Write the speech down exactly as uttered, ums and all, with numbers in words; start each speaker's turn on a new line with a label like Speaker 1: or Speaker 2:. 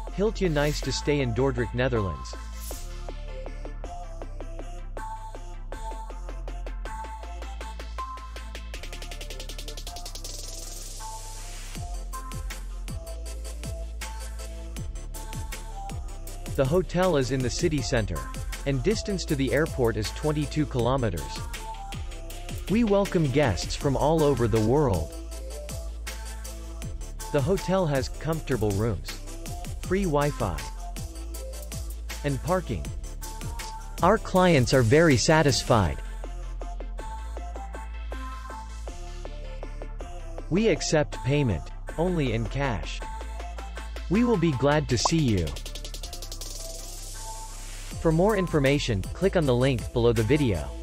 Speaker 1: Hiltje Nice to stay in Dordrecht, Netherlands. The hotel is in the city center, and distance to the airport is twenty-two kilometers. We welcome guests from all over the world. The hotel has comfortable rooms, free Wi-Fi, and parking. Our clients are very satisfied. We accept payment only in cash. We will be glad to see you. For more information, click on the link below the video.